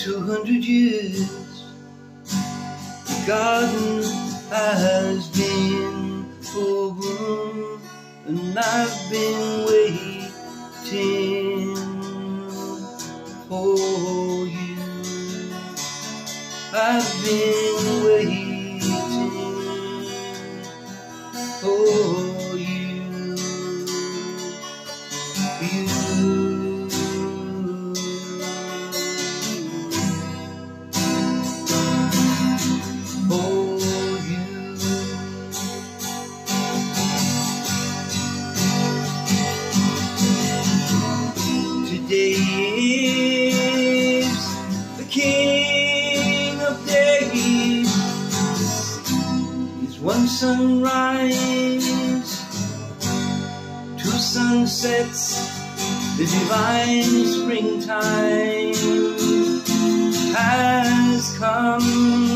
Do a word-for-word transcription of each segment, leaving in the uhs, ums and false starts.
two hundred years the garden has been open, and I've been waiting for you. I've been waiting for you, you. Today is the King of Days. It's one sunrise, two sunsets, the divine springtime has come.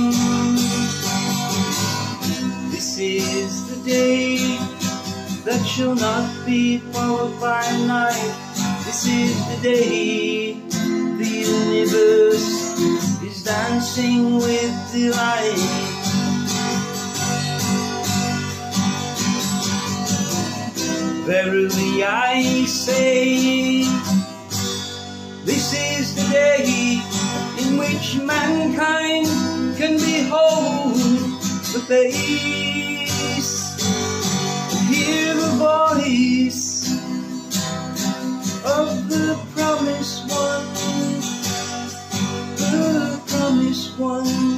This is the day that shall not be followed by night. This is the day the universe is dancing with delight. Verily I say, this is the day in which mankind can behold the face and hear the voice of the promised one, the promised one.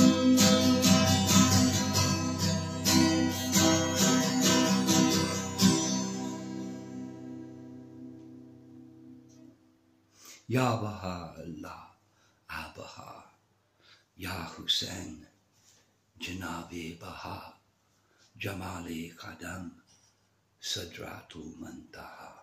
Ya Baha Allah, Abaha, Ya Hussein, Janabi Baha, Jamali Qadam, Sadratul Muntaha.